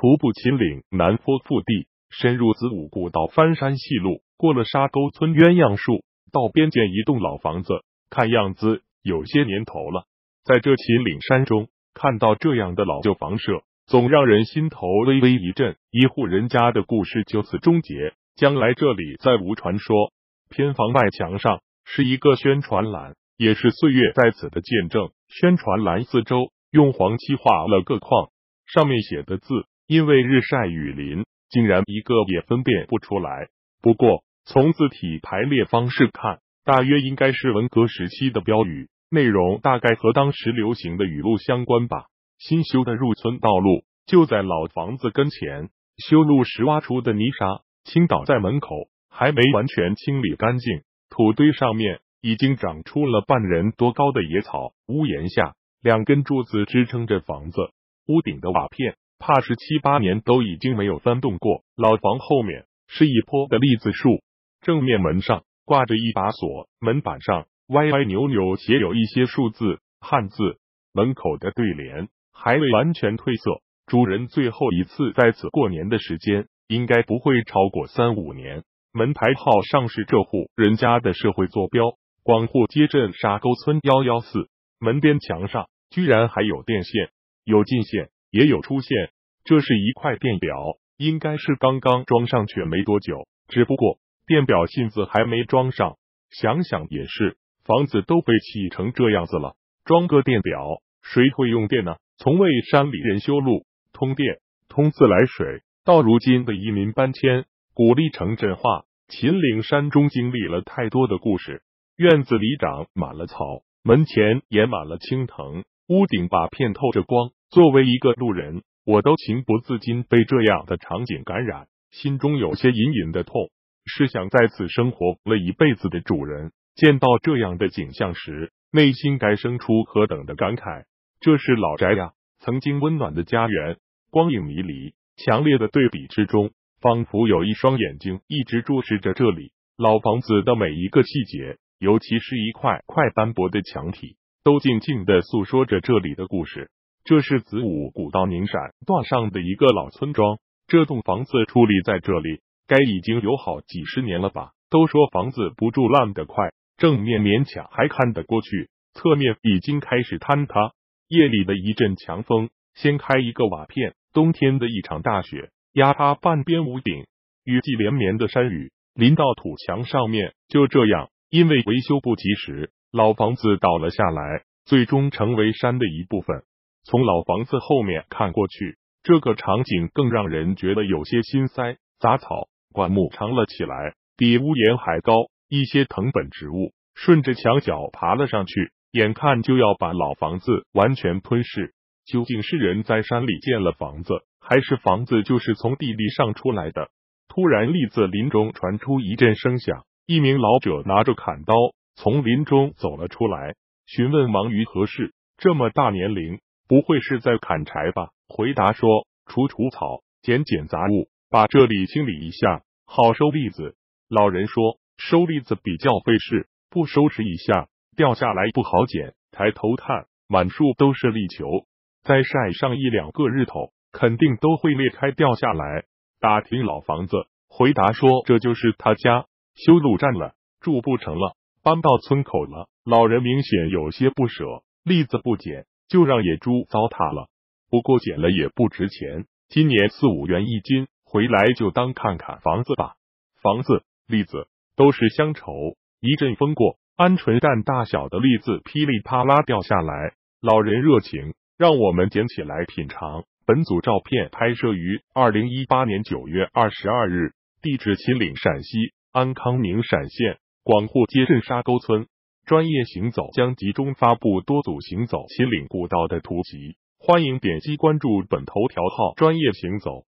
徒步秦岭南坡腹地，深入子午古道，翻山系路，过了沙沟村鸳鸯树，到边见一栋老房子，看样子有些年头了。在这秦岭山中看到这样的老旧房舍，总让人心头微微一震。一户人家的故事就此终结，将来这里再无传说。偏房外墙上是一个宣传栏，也是岁月在此的见证。宣传栏四周用黄漆画了个框，上面写的字因为日晒雨淋，竟然一个也分辨不出来。不过从字体排列方式看，大约应该是文革时期的标语，内容大概和当时流行的语录相关吧。新修的入村道路就在老房子跟前，修路时挖出的泥沙倾倒在门口，还没完全清理干净，土堆上面已经长出了半人多高的野草。屋檐下2根柱子支撑着房子，屋顶的瓦片怕是7、8年都已经没有翻动过。老房后面是一棵的栗子树，正面门上挂着一把锁，门板上歪歪扭扭写有一些数字汉字，门口的对联还未完全褪色。主人最后一次在此过年的时间应该不会超过3、5年。门牌号上是这户人家的社会坐标，广户街镇沙沟村114。门边墙上居然还有电线，有进线也有出线，这是一块电表，应该是刚刚装上去没多久，只不过电表芯子还没装上。想想也是，房子都被砌成这样子了，装个电表谁会用电呢？从为山里人修路通电通自来水，到如今的移民搬迁古历城镇化，秦岭山中经历了太多的故事。院子里长满了草，门前也满了青藤，屋顶瓦片透着光。作为一个路人，我都情不自禁被这样的场景感染，心中有些隐隐的痛。试想在此生活了一辈子的主人，见到这样的景象时，内心该生出何等的感慨。这是老宅呀，曾经温暖的家园，光影迷离，强烈的对比之中，仿佛有一双眼睛一直注视着这里。老房子的每一个细节，尤其是一块块斑驳的墙体，都静静地诉说着这里的故事。这是子午古道宁陕段上的一个老村庄，这栋房子矗立在这里，该已经有好几十年了吧。都说房子不住烂得快，正面勉强还看得过去，侧面已经开始坍塌。夜里的一阵强风掀开一个瓦片，冬天的一场大雪压塌半边屋顶，雨季连绵的山雨淋到土墙上面。就这样，因为维修不及时，老房子倒了下来，最终成为山的一部分。从老房子后面看过去，这个场景更让人觉得有些心塞。杂草灌木长了起来，比屋檐还高，一些藤本植物顺着墙角爬了上去，眼看就要把老房子完全吞噬。究竟是人在山里建了房子，还是房子就是从地里上出来的？突然栗子林中传出一阵声响，一名老者拿着砍刀从林中走了出来，询问忙于何事。这么大年龄，不会是在砍柴吧？回答说，除草，捡杂物，把这里清理一下，好收栗子。老人说，收栗子比较费事，不收拾一下掉下来不好捡。抬头看，满树都是栗球，再晒上1、2个日头，肯定都会裂开掉下来。打听老房子，回答说这就是他家，修路占了，住不成了，搬到村口了。老人明显有些不舍，栗子不捡，就让野猪糟蹋了。不过捡了也不值钱，今年4、5元一斤，回来就当看看房子吧。房子、栗子都是乡愁，一阵风过，鹌鹑蛋大小的栗子噼里啪啦掉下来。老人热情，让我们捡起来品尝。本组照片拍摄于2018年9月22日，地址秦岭陕西安康宁陕县广户街镇沙沟村。专业行走将集中发布多组行走秦岭古道的图集，欢迎点击关注本头条号专业行走。